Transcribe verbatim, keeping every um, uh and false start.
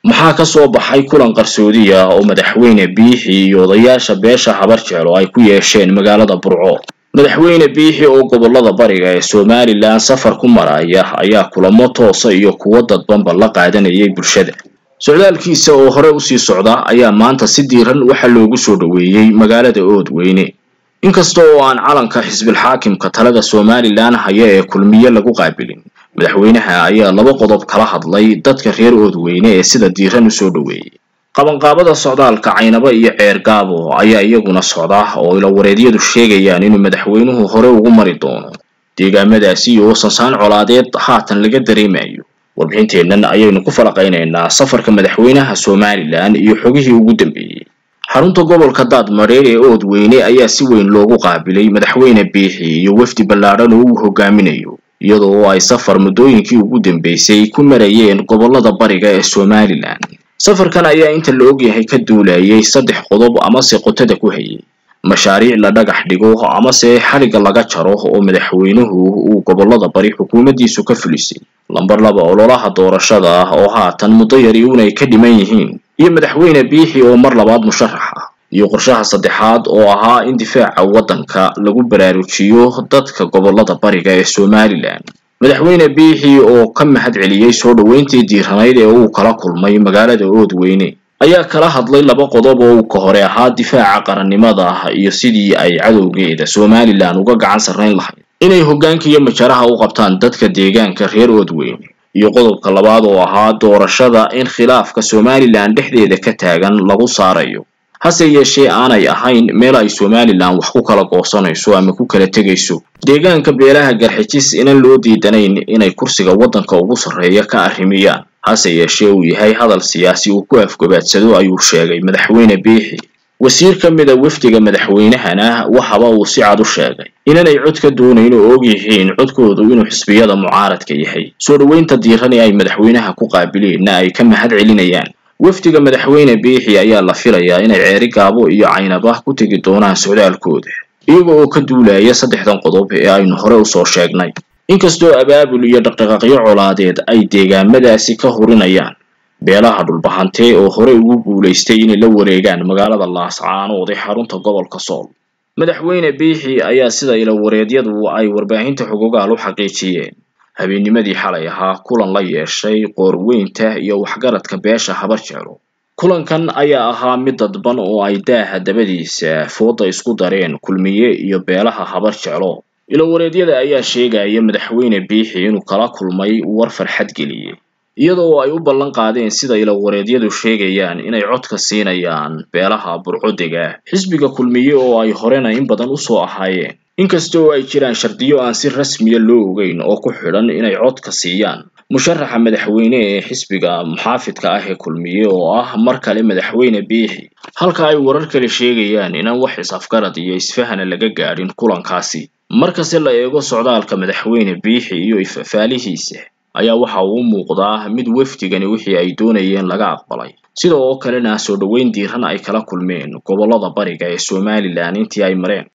maxaa ka soo baxay kulan qarsoodi ah oo madaxweyne Biixi iyo odayaasha beesha habar jecel ay ku yeesheen magaalada Burco. Madaxweyne Biixi oo gobolada bariga ee Somaliland safar ku maraya ayaa kulamo toos ah iyo kuwo dadbanba la qaadanayay bulshada. Socdaalkiisa oo hore u sii socda ayaa maanta si diiran waxa loogu soo dhaweeyay magaalada Oodweyne. inkasta oo aan calanka xisbil xaakimka talada Somaliland haya ee kulmiye lagu qaabilin, madaxweynaha ayaa laba qodob kala hadlay dadka reer Oodweyne ee sida diiran u soo dhaweeyay. qabanqaabada socdaalka Caynaba iyo Ceer Gaabo ayaa iyaguna socda oo ila wareedyadu sheegayaan inuu madaxweynuhu hore ugu mari doono deegaamadaasi oo sansaan colaadeed haatan laga dareemayo. warbixinteennan ayaynu ku falaqaynaynaa safarka madaxweynaha Somaliland iyo xogihii ugu dambeeyay. xarunta gobolka Daadmareer ee Oodweyne ayaa si weyn loogu qaabilay madaxweyne Biixi iyo wafdi ballaaran oo uu hogaaminayo, iyadoo ay safar muddooyinkii ugu dambeysay ku marayeen gobolada bariga ee Somaliland. safarkan ayaa inta la og yahay ka duulayay saddex qodob ama se qotada ku hayay mashaariic la dhagax dhigo ama se xariga laga jaro oo madaxweynuhu uu gobolada bari xukuumaddiisu ka fulisay. lambar laba ololaha doorashada ah oo haatan muddo yari unay ka dhiman yihiin, iyo madaxweyne Biixi oo mar labaad musharax ah, iyo qorshaha saddexaad oo ahaa in difaaca waddanka lagu baraarujiyo dadka gobolada bariga ee Somaliland. madaxweyne Biixi oo ka mahad celiyay soo dhaweyntii diiranayd ee uu kala kulmay magaalada Oodweyne ayaa kala hadlay laba qodob oo ka hore ahaa difaaca qarannimada iyo sidii ay cadowgeeda Somaliland uga gacan sarreyn lahayd inay hoggaanka iyo majaraha u qabtaan dadka deegaanka reer Oodweyne, iyo qodobka labaad oo ahaa doorashada in khilaafka Somaliland dhexdeeda ka taagan lagu saarayo, hase yeeshee aanay ahayn meel ay Somaliland wax ku kala goosanayso ama ku kala tegayso. deegaanka beelaha Garxijis inaan loo diidanayn inay kursiga waddanka ugu sarreeya ka arrimiyaan, hase yeeshee uu yahay hadal siyaasi uu ku afgabaadsado ayuu sheegay madaxweyne Biixi. wasiir ka mid ah wafdiga madaxweynahana waxaba uu si cad u sheegay inaanay cod ka doonayn oo og yihiin codkoodu inuu xisbiyada mucaaradka yahay. soo dhaweynta diiran ee ay madaxweynaha ku qaabileen ay ka mahad celinayaan. wafdiga madaxweyne Biixi ayaa la filayaa inay Ceer Gaabo iyo Caynaba ku tagi doonaan socdaalkooda, iyaga oo ka duulaya saddexdan qodob ee aynu hore u soo sheegnay. inkastoo abaabul iyo dhaqdhaqaaqyo colaadeed ay deegaamadaasi ka hurinayaan, beelaha dhulbahante oo hore ugu guuleystay inay la wareegaan magaalada Laascaanood ee xarunta gobolka Sool. madaxweyne Biixi ayaa sida ila wareedyadu ay warbaahinta xogogaal u xaqiijiyeen habeennimadii xalay ahaa kulan la yeeshay qoorweynta iyo waxgaradka beesha habar jecel. kulankan ayaa ahaa mid dadban oo ay daaha dabadiisa fooda isku dareen kulmiye iyo beelaha habar jecel. ila wareedyada ayaa sheegaya madaxweyne Biixi inuu kala kulmay war farxad geliyay, iyadoo ay u ballan qaadeen sida ila wareedyadu sheegayaan inay codka siinayaan beelaha Burco dega xisbiga kulmiye oo ay horena in badan u soo ahaayeen. inkastoo ay jiraan shardiyo aan si rasmi ah loo ogeyn oo ku xidhan inay codka siiyaan musharaxa madaxweyne ee xisbiga muxaafidka ah ee kulmiye oo ah mar kale madaxweyne Biixi, halka ay warar kale sheegayaan inaan wax isafgarad iyo isfahana laga gaadhin kulankaasi. markasta la eego socdaalka madaxweyne Biixi iyo ifafaalihiisa ayaa waxa uu muuqdaa mid wafdigani wixii ay doonayeen laga aqbalay, sidoo kalena soo dhaweyn diiran ay kala kulmeen gobolada bariga ee Somaliland intii ay mareen.